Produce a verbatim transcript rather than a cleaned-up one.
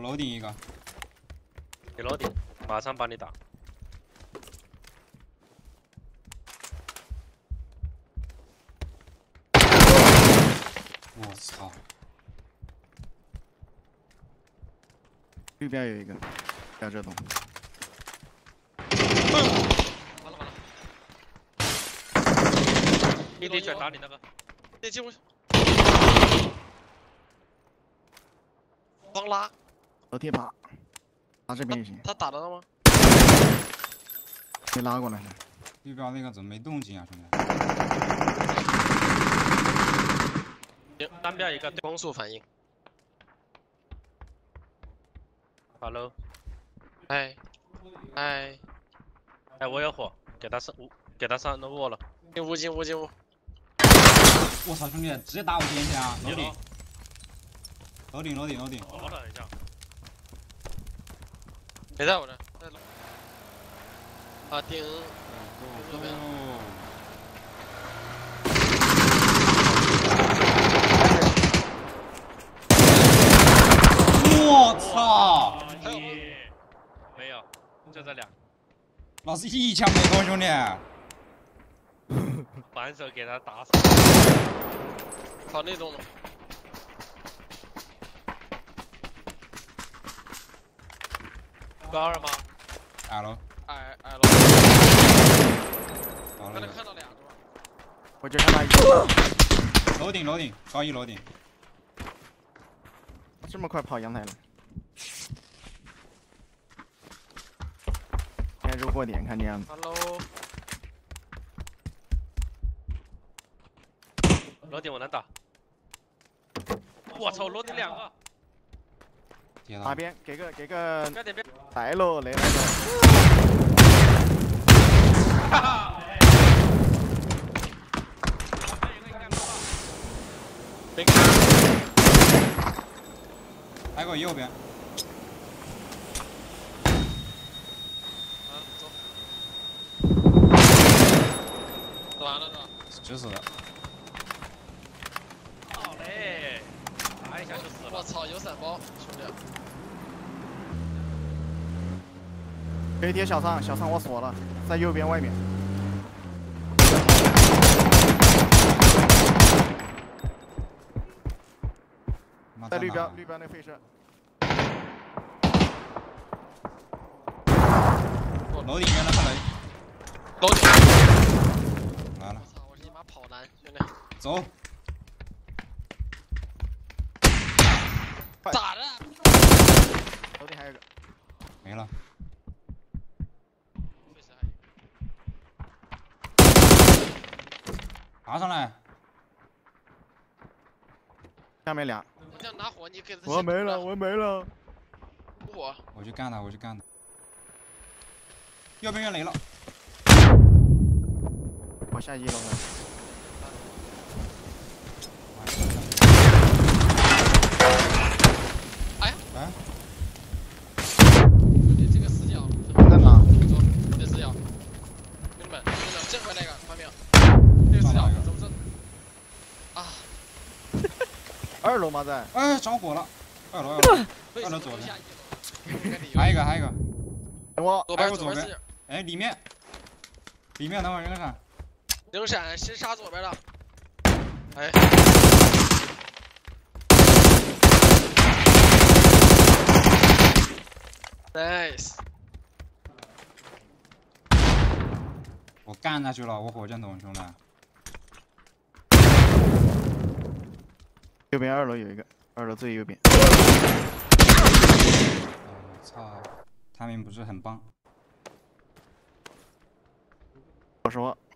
楼顶一个， 你楼顶，马上帮你打。 我操！ 绿边有一个，在这栋。 完了完了！一滴拳打你那个，你进屋。方拉。 楼梯爬，拉这边也行。 他打得到吗？ 没拉过来。 绿标那个怎么没动静啊，兄弟？ 单标一个光速反应。Hello， 哎，哎，哎，我有火，给他上，给他上那卧了。进屋，进屋，进屋。 我操，兄弟，直接打我边去啊！楼顶，楼顶，楼顶，楼顶。 我等一下。别在我这，在楼。啊，顶。这边。 我操！ 还有吗？没有，就这俩。 老子一枪没过，兄弟。 反手给他打死。跑那栋了。高二吗？ 矮楼。 矮矮楼。刚才看到俩是吧？ 我就看到一个。 楼顶，楼顶，高一楼顶。 这么快跑阳台了？开入货点，看这样子。 Hello。楼顶我能打。我操，楼顶两个。 打边，给个给个。 该点边。 来喽，来来喽。 哈哈。没看。 还有右边。 啊，走。走完了是吧？ 就是的。 好嘞，打一下就死了。我操，有伞包，兄弟。 可以贴小仓，小仓我锁了，在右边外面。在绿标，绿标那废车。 楼顶跟他看雷。 楼顶。 来了。 我操，我是一马跑男，兄弟。 走。 咋的？ 楼顶还有一个。 没了。爬上来。 下面俩。 我这样拿火，你给他。 我没了，我没了。 我。 我去干他，我去干他。右边越雷了。 我下一楼了。 哎呀！ 哎。 你这个死角。 在哪？ 这死角。兄弟们，兄弟们，正回那个，看到没有？这个死角怎么着？啊！ 二楼吗？在？ 哎，着火了！二楼，二楼，二楼左边。还有一个，还有一个。 等我。 还有左边。哎，里面。里面等会儿扔闪。 扔闪，先杀左边的。哎。Nice。 我干下去了，我火箭筒兄弟。 右边二楼有一个，二楼最右边。 我操，他们不是很棒。 我说。